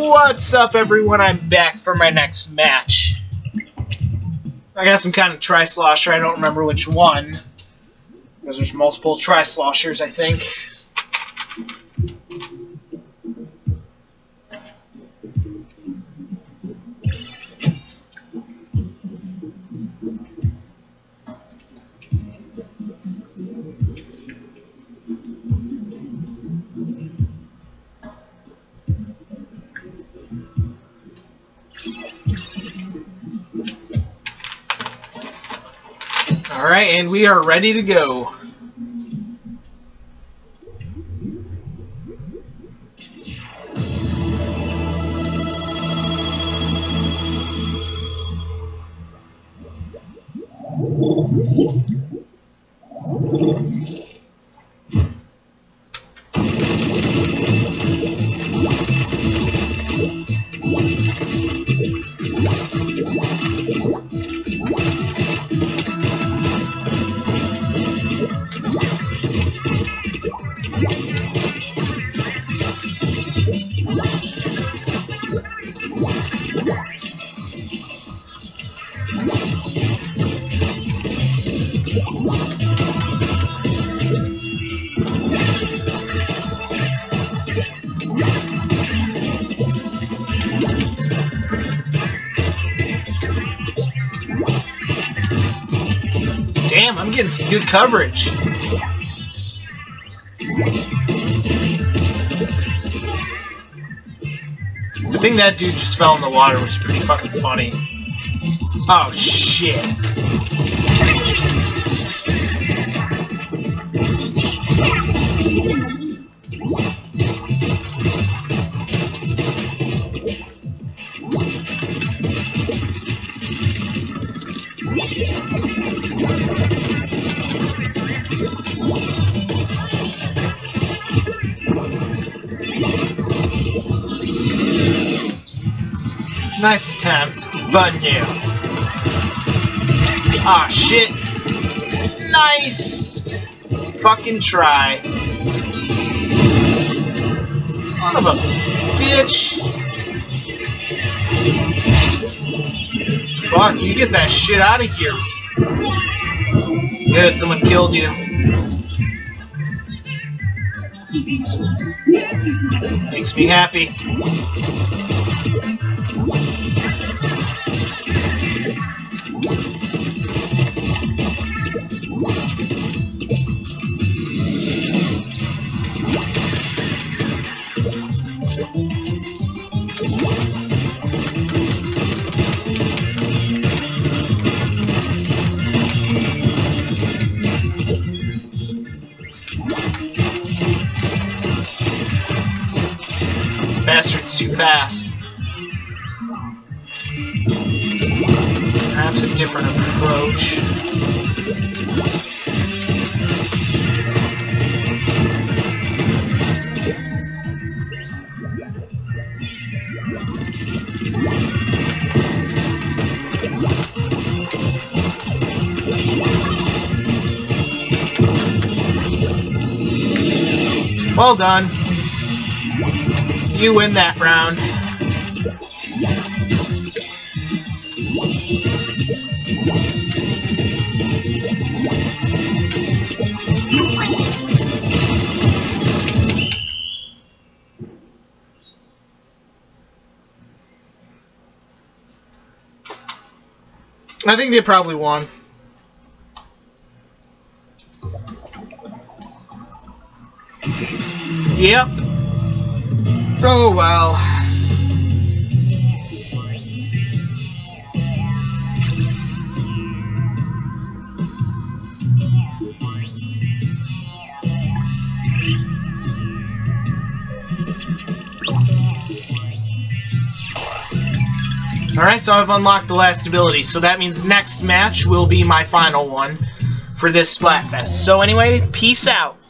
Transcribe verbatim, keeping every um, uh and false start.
What's up, everyone? I'm back for my next match. I got some kind of tri-slosher. I don't remember which one, because there's multiple tri-sloshers, I think. Alright, and we are ready to go. Damn, I'm getting some good coverage. I think that dude just fell in the water, which is pretty fucking funny. Oh, shit. Nice attempt, but no. Ah, shit. Nice! Fucking try. Son of a bitch. Fuck, you get that shit out of here. Good, someone killed you. Makes me happy. Bastard's too fast. Perhaps a different approach. Well done. You win that round. I think they probably won. Yep. Oh well. Alright, so I've unlocked the last ability, so that means next match will be my final one for this Splatfest. So anyway, peace out.